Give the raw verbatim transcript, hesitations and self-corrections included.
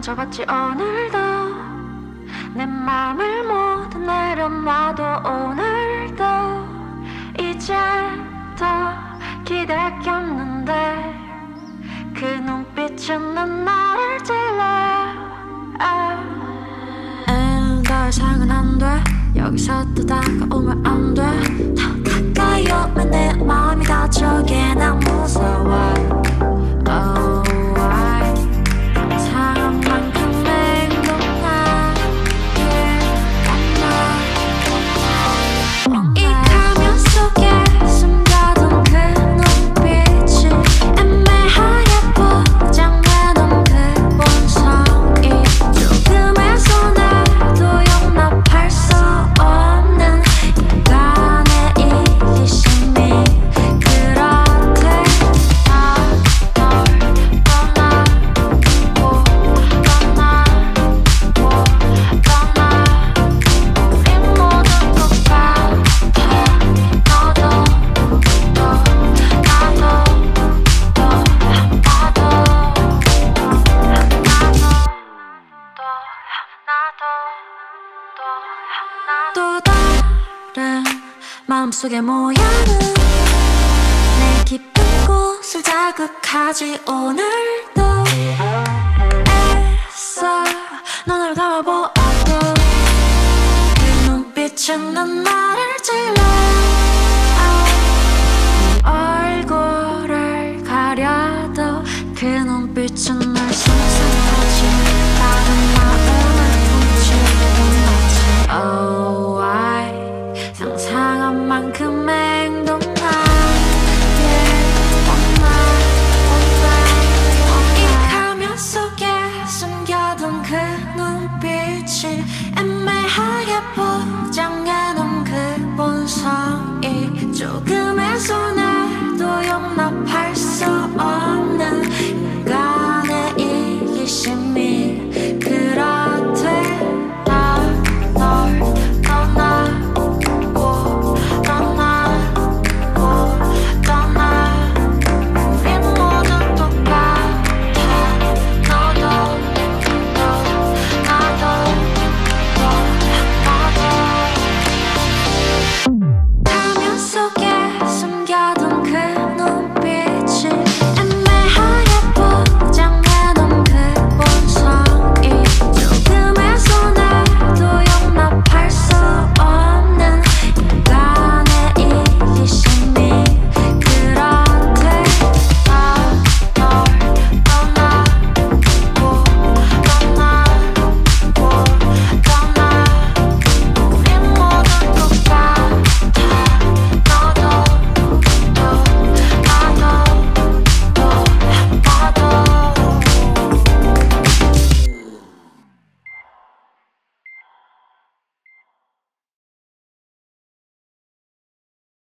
상처받지 오늘도 내 맘을 모두 내려놔도 오늘도 이제 더 기댈 게 없는데 그 눈빛은 난 나를 찔러. 아, 더 이상은 안 돼. 여기서 또 다가오면 안 돼. 더 가까이 오면 내 마음이 다쳐게 난 무서워. Oh, why? 상한 만큼 행동하게 안나. 이 가면 속에 숨겨둔 그 눈빛이 애매하게 포장해놓은 그 본성이 조금의 손에도 용납할 수 없는 인간의 이기심이 그렇대. 또 다른 마음속의 모양은 내 깊은 곳을 자극하지. 오늘도 애써 눈을 감아보아도 그 눈빛은 난 나를 찔러. 얼굴을 가려도 그 눈빛은 날 상상하지. 다른 마음을 훔치고 마치 Oh, why? 상상한 만큼 행동하게 원나. 이 가면 속에 숨겨둔 그 눈빛이 애매하게 포장해놓은 그 본성이 조금의 손에도 용납할 수 없는 인간의 이기심이 그렇대. 가면 속에 숨겨둔